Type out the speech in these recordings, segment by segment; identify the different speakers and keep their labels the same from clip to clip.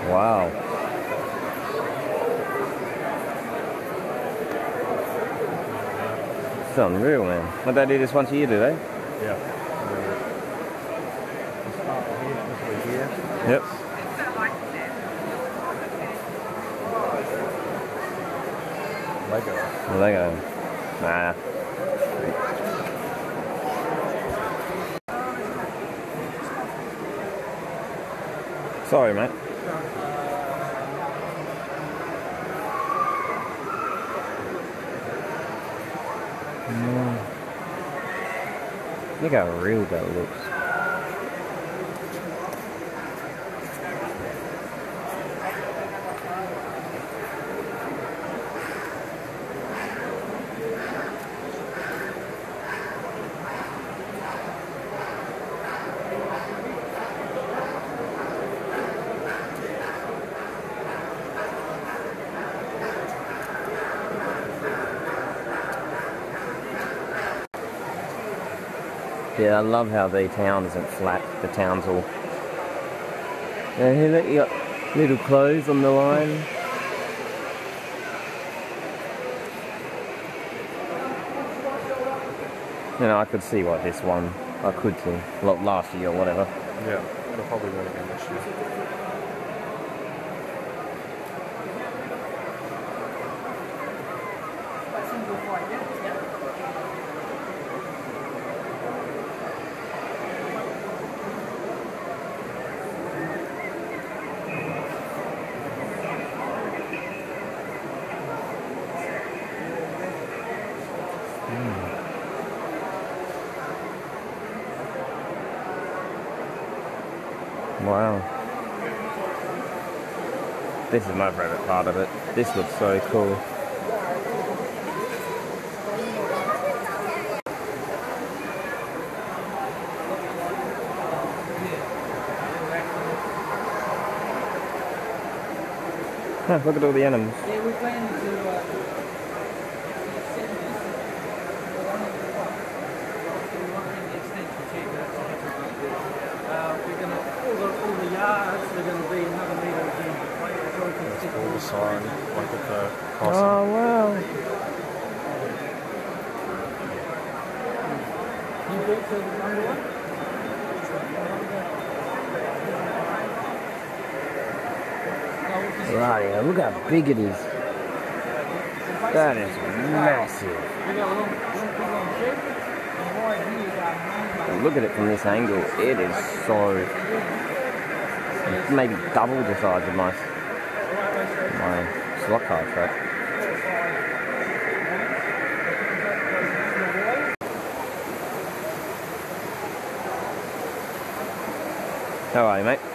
Speaker 1: Wow. It's unreal, man. What they do this once a year, do they?
Speaker 2: Yeah.
Speaker 1: Yep. Lego. Nah. Sorry, mate. Look how real that looks. Yeah, I love how the town isn't flat. The town's all... Yeah, you got little clothes on the line. You know, I could see what this one... I could see. Last year or whatever.
Speaker 2: Yeah, it'll probably win again this year.
Speaker 1: Wow. This is my favourite part of it. This looks so cool. Huh, look at all the animals.
Speaker 3: Yeah, we're planning to all the yards are going to be another metre again.
Speaker 2: That's all the sign, like at the crossing.
Speaker 1: Oh, wow.
Speaker 3: You built the number one?
Speaker 1: Right, yeah, look how big it is. That is massive. Look at it from this angle. It is so... maybe double the size of my slot car track. How are you, mate?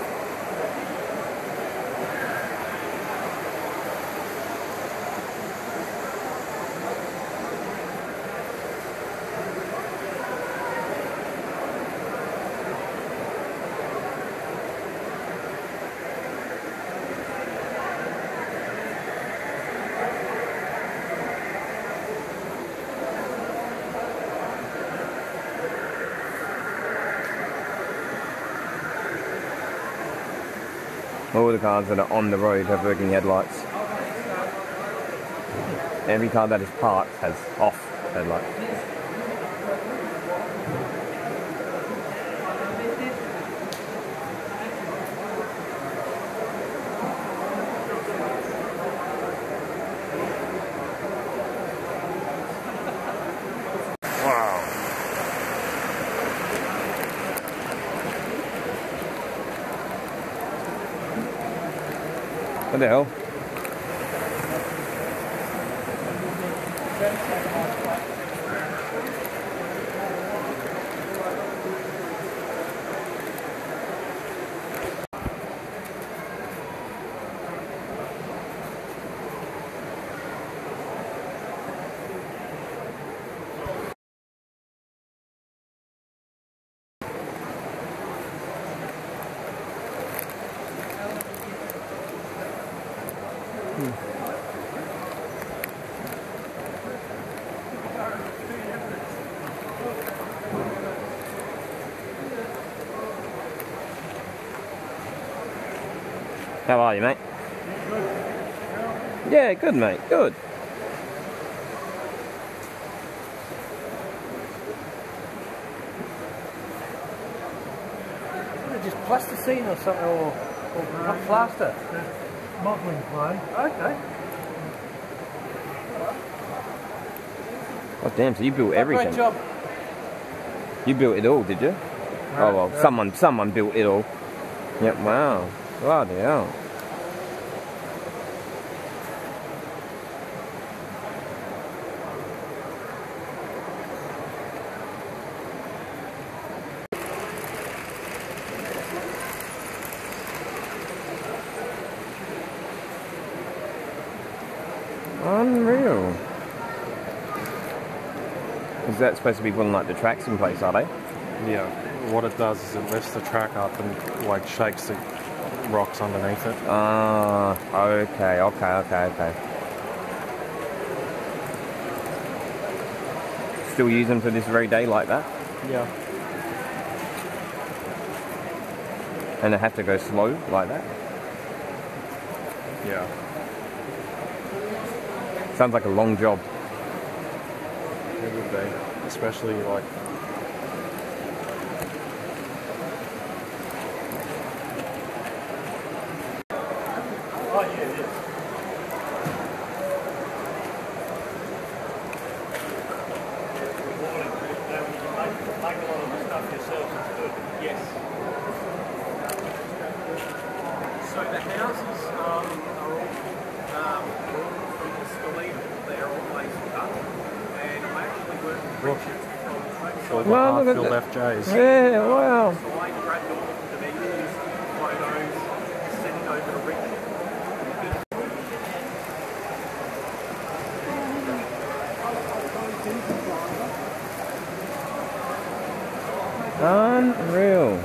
Speaker 1: All the cars that are on the road have working headlights. Every car that is parked has off headlights. Wow. What the hell? How are you, mate? Yeah, good, mate. Good.
Speaker 3: Just plasticine or something, or plaster?
Speaker 4: Modelling clay.
Speaker 3: Okay.
Speaker 1: Oh, damn, so you built everything.
Speaker 3: Great job.
Speaker 1: You built it all, did you? Oh, well, someone built it all. Yep, wow. Bloody hell. Unreal. Is that supposed to be putting like the tracks in place, are they?
Speaker 2: Yeah. What it does is it lifts the track up and like shakes the rocks underneath it.
Speaker 1: Ah, okay. Still use them to this very day like that?
Speaker 2: Yeah.
Speaker 1: And they have to go slow like that?
Speaker 2: Yeah.
Speaker 1: Sounds like a long job.
Speaker 2: It would be. Especially like
Speaker 3: So the houses are all they're always cut, and I actually work with Richard from
Speaker 2: all the
Speaker 1: Well, look at
Speaker 2: half-filled
Speaker 1: that.
Speaker 2: FJs.
Speaker 1: Yeah, wow.
Speaker 3: So I grabbed all the dimensions, photos, sent it over to Richard.
Speaker 1: Unreal.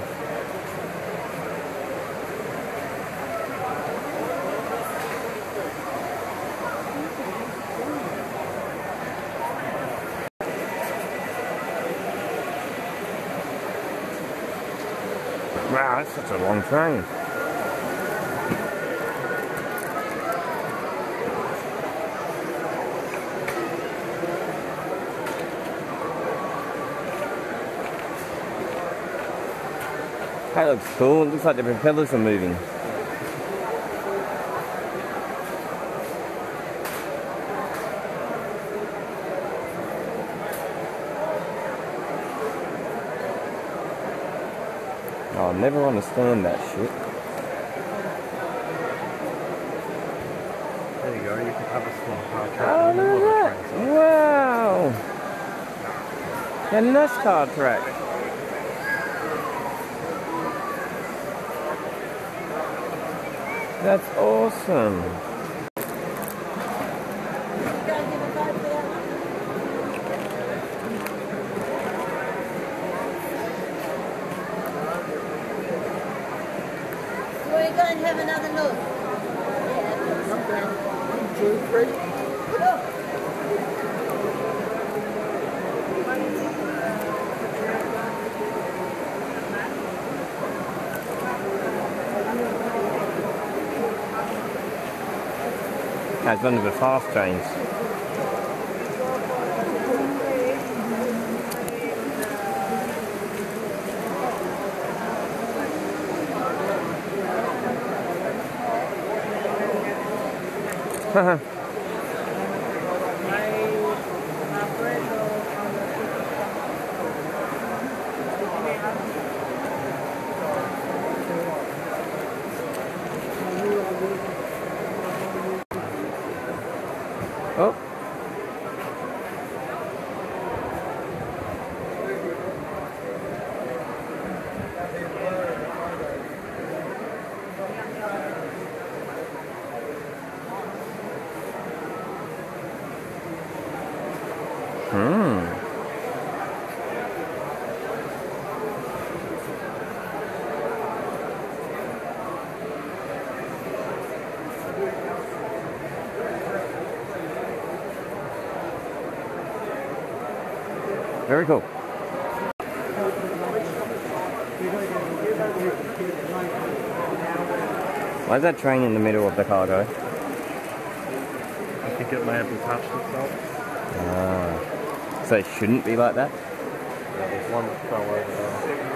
Speaker 1: Wow, that's such a long train. That looks cool. It looks like the propellers are moving. I'll never understand that shit.
Speaker 2: There you go, you can have a small car track
Speaker 1: Oh,
Speaker 2: in the
Speaker 1: look
Speaker 2: middle
Speaker 1: at
Speaker 2: of the
Speaker 1: that!
Speaker 2: train.
Speaker 1: Wow! A NASCAR track. That's awesome.
Speaker 5: We're going to have another look.
Speaker 4: One, two, three.
Speaker 1: That's one of the fast trains. Haha. Oh. Very cool. Why is that train in the middle of the cargo?
Speaker 2: I think it may have detached itself.
Speaker 1: Ah. So it shouldn't be like that?
Speaker 2: Yeah, there's one that fell over there.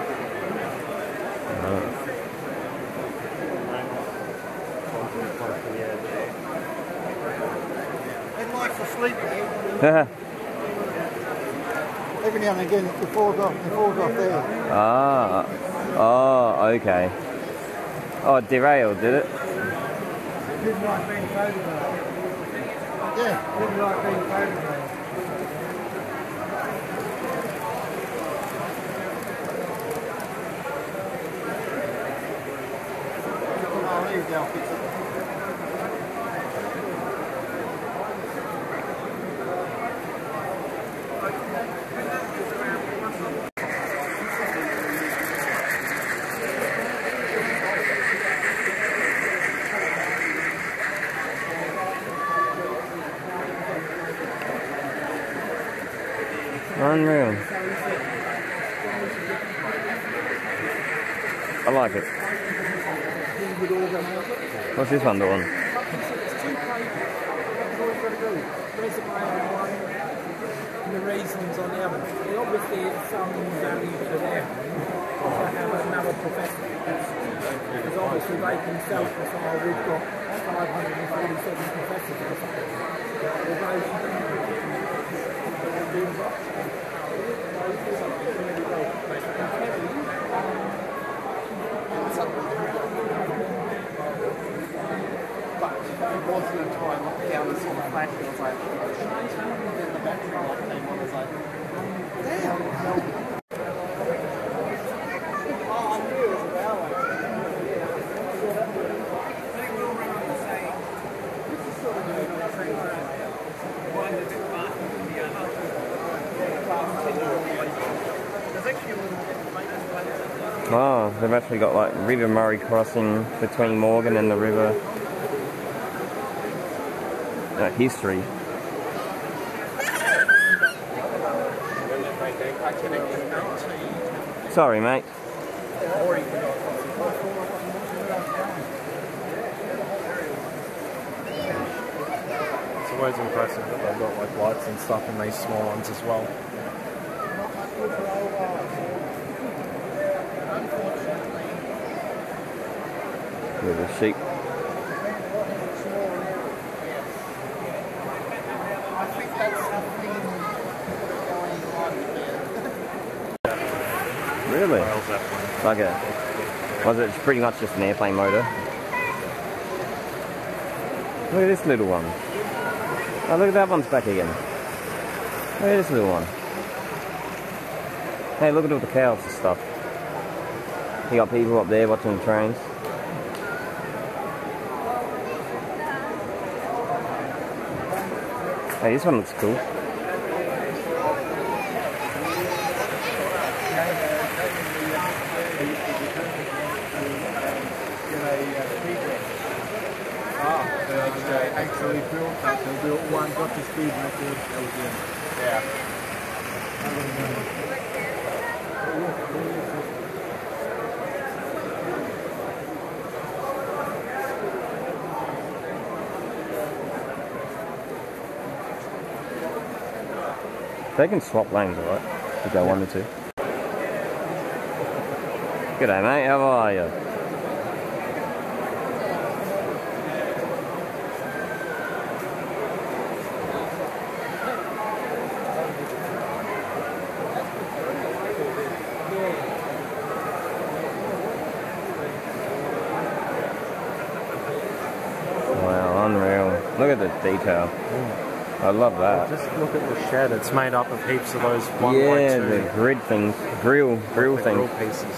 Speaker 4: It likes to sleep there. Every now and again it falls off there.
Speaker 1: Ah. Oh, okay. Oh, it derailed, did it?
Speaker 4: Didn't like being photographed. Yeah, didn't like being photographed. Oh, there you go.
Speaker 1: Unreal. I like it. What's this one doing?
Speaker 6: The reasons on the other. Obviously, it's some value to them to have another professor. Because obviously they can self-decide we've got 547 professors or something.
Speaker 3: But it wasn't until I looked down and saw the flash and I was like, then the battery light came on, I was like, damn.
Speaker 1: Oh, they've actually got like River Murray crossing between Morgan and the river. History. Sorry, mate.
Speaker 2: It's always impressive that they've got like lights and stuff in these small ones as well.
Speaker 1: With a sheep. Really? Like a, was it pretty much just an airplane motor? Look at this little one. Oh, look at that one's back again. Look at this little one. Hey, look at all the cows and stuff. You got people up there watching the trains. Hey, this one looks cool.
Speaker 4: Actually built that. They built one, got the speed record. That was it. Yeah.
Speaker 1: They can swap lanes, alright? If they wanted to. G'day, mate. How are you? Wow, unreal. Look at the detail. I love that.
Speaker 2: Just look at the shed. It's made up of heaps of those 1
Speaker 1: Yeah,
Speaker 2: by 2
Speaker 1: the grid things. Grill
Speaker 2: grill
Speaker 1: things.
Speaker 2: pieces.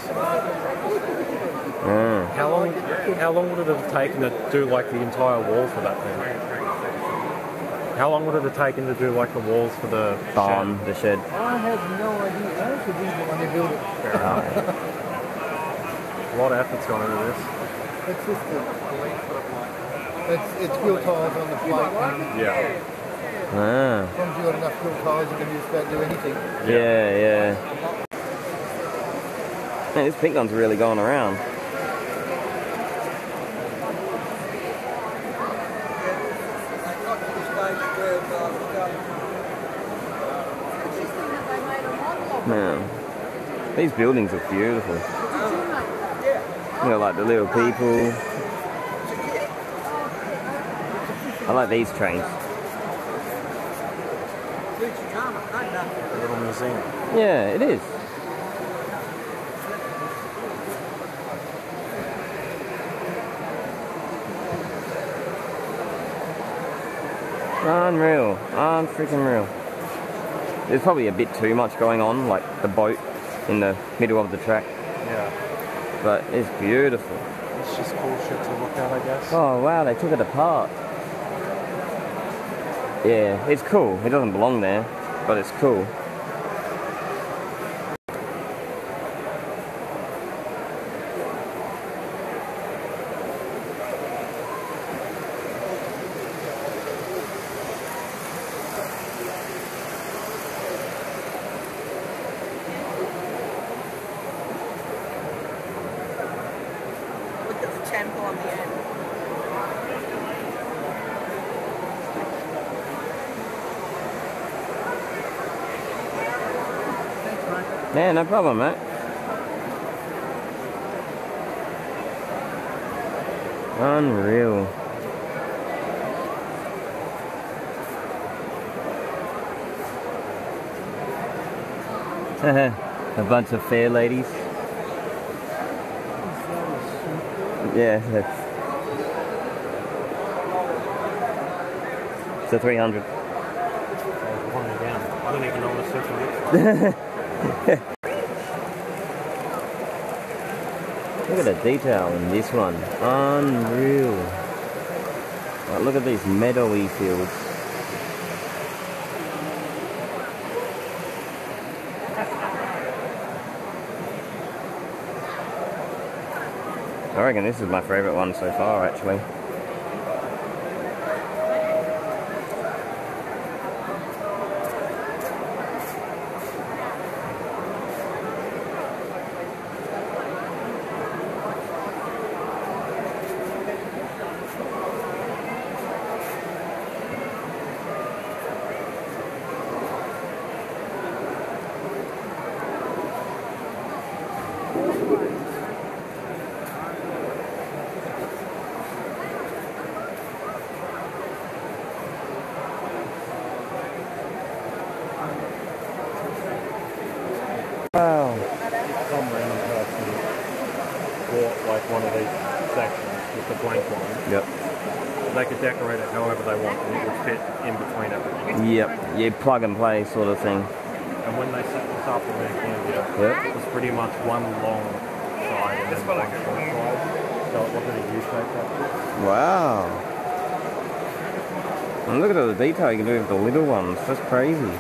Speaker 1: Mm.
Speaker 2: How long would it have taken to do like the entire wall for that thing? How long would it have taken to do like the walls for the
Speaker 1: Barn,
Speaker 2: shed?
Speaker 1: the shed.
Speaker 4: I have no idea. I should do it when they build it.
Speaker 2: A lot of effort's gone into this.
Speaker 4: It's just it's fuel tiles on the plate.
Speaker 2: Yeah.
Speaker 1: Ah.
Speaker 4: As long as you've got enough fuel tiles, you can just about do anything.
Speaker 1: Yeah. Man, this pink one's really going around. These buildings look beautiful. You know, like the little people. I like these trains.
Speaker 2: A little museum.
Speaker 1: Yeah, it is. Unreal. Unfreaking real. There's probably a bit too much going on, like the boat in the middle of the track.
Speaker 2: Yeah.
Speaker 1: But it's beautiful.
Speaker 2: It's just cool shit to look at, I guess.
Speaker 1: Oh wow, they took it apart. Yeah, it's cool. It doesn't belong there, but it's cool.
Speaker 5: Look at the temple on the end.
Speaker 1: Yeah, no problem, mate. Unreal. A bunch of fair ladies. Yeah, that's... It's a 300.
Speaker 2: Pulling it down. I don't even know what a circle is.
Speaker 1: Look at the detail in this one. Unreal. Like, look at these meadowy fields. I reckon this is my favourite one so far, actually. Wow.
Speaker 2: Some random person bought like one of these sections with the blank line.
Speaker 1: Yep.
Speaker 2: They could decorate it however they want and it would fit in between everything.
Speaker 1: Yep. Yeah, plug and play sort of thing.
Speaker 2: And when they set this up in their Canada,
Speaker 1: Yep.
Speaker 2: it was pretty much one long side and then one short side. So it wasn't a U-shaped actually.
Speaker 1: Wow. And look at all the detail you can do with the little ones. That's crazy.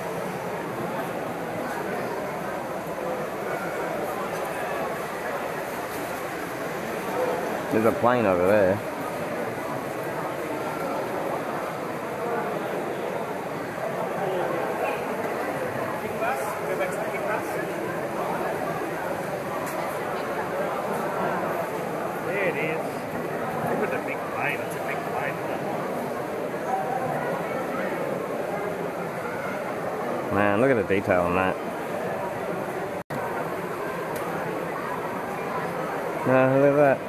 Speaker 1: There's a plane over there.
Speaker 2: There it is. Look at the big plane. It's a big plane.
Speaker 1: Man, look at the detail on that. Look at that.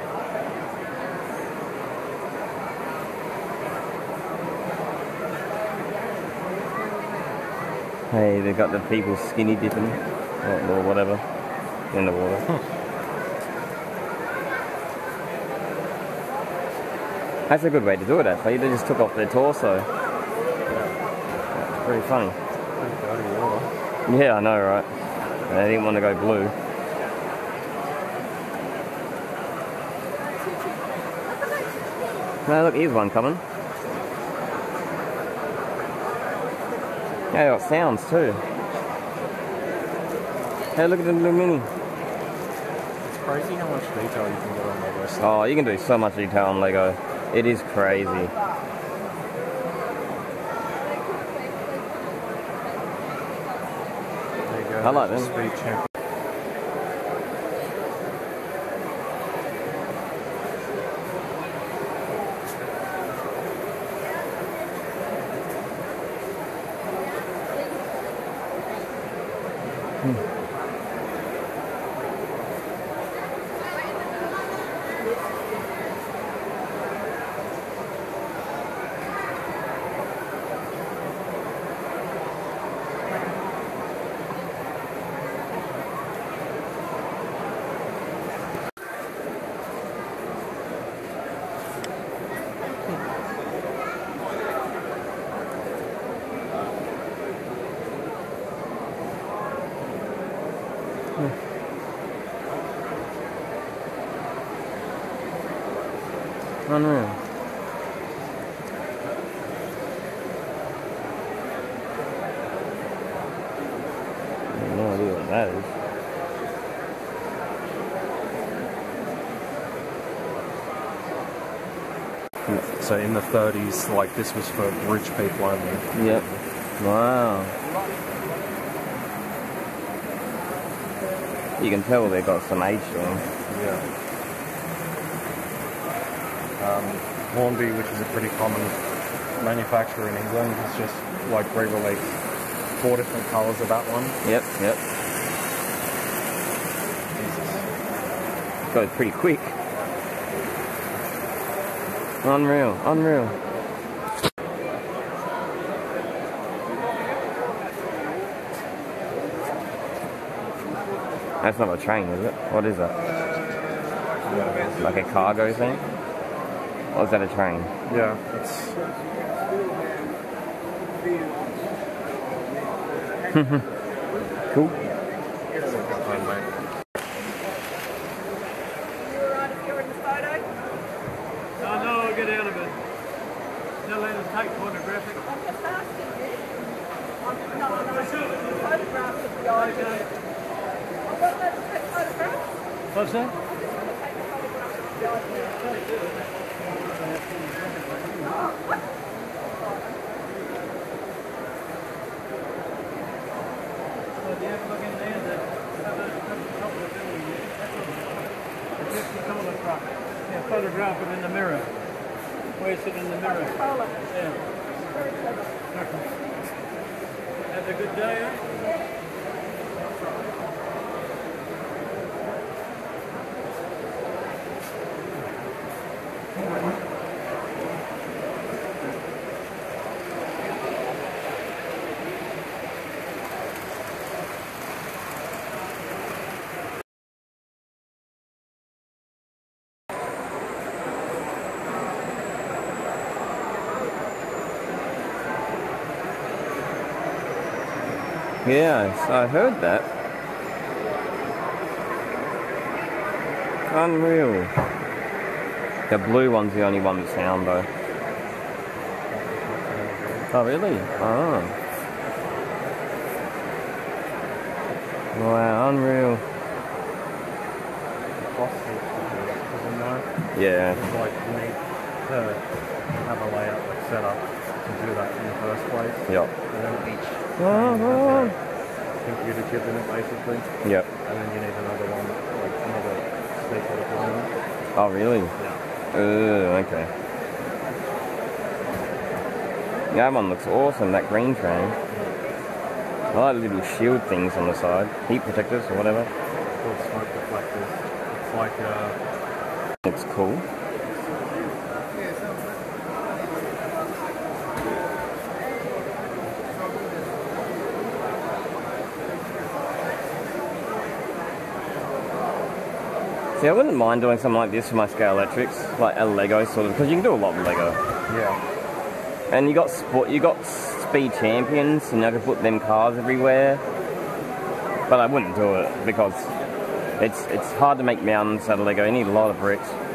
Speaker 1: Hey, they've got the people skinny dipping, or whatever, in the water. That's a good way to do it, actually. They just took off their torso. That's pretty funny. Yeah, I know, right? They didn't want to go blue. No, look, here's one coming. Yeah, they got sounds too. Hey, look at the little mini.
Speaker 2: It's crazy how much detail you can get on Lego stuff.
Speaker 1: Oh, you can do so much detail on Lego. It is crazy.
Speaker 2: There you go.
Speaker 1: I like
Speaker 2: There's
Speaker 1: them.
Speaker 2: a speed champ.
Speaker 1: Unreal. No idea what that is.
Speaker 2: So in the 30s, like this was for rich people only.
Speaker 1: Yep. Wow. You can tell they've got some age to them.
Speaker 2: Yeah. Hornby, which is a pretty common manufacturer in England, is just like re-released 4 different colours of that one.
Speaker 1: Yep, yep. Goes pretty quick. Unreal, unreal. That's not a train, is it? What is that? Like a cargo thing? Or is that a train?
Speaker 2: Yeah, it's...
Speaker 1: Cool.
Speaker 4: No, I'll get out of it. They'll let us take photographic.
Speaker 5: I'm just asking you. No, photographs of the idea. I'm not allowed to take photographs.
Speaker 4: What's that? Well, you have to look in there that have a couple of buildings there. That's the corner truck. Yeah, photograph it in the mirror. Where's it in the mirror? Yeah. Okay. Have a good day, eh?
Speaker 1: Yes, I heard that. Unreal. The blue one's the only one that's found though. Oh really? Oh. Wow, unreal. Yeah.
Speaker 2: It's like you need to have a layout like set up to do that in the first place.
Speaker 1: Yep.
Speaker 2: And then each
Speaker 1: Oh,
Speaker 2: has a computer chip in it basically.
Speaker 1: Yep.
Speaker 2: And then you need another one, like another speaker to put in it.
Speaker 1: Oh really?
Speaker 2: Yeah.
Speaker 1: Okay. That one looks awesome, that green train. I like the little shield things on the side. Heat protectors or whatever.
Speaker 2: Called smoke deflectors. It's like
Speaker 1: It's cool. See, I wouldn't mind doing something like this for my Scale Electrics, like a Lego sort of, because you can do a lot with Lego.
Speaker 2: yeah.
Speaker 1: And you got speed champions, and I could put them cars everywhere. But I wouldn't do it because it's hard to make mountains out of Lego. You need a lot of bricks.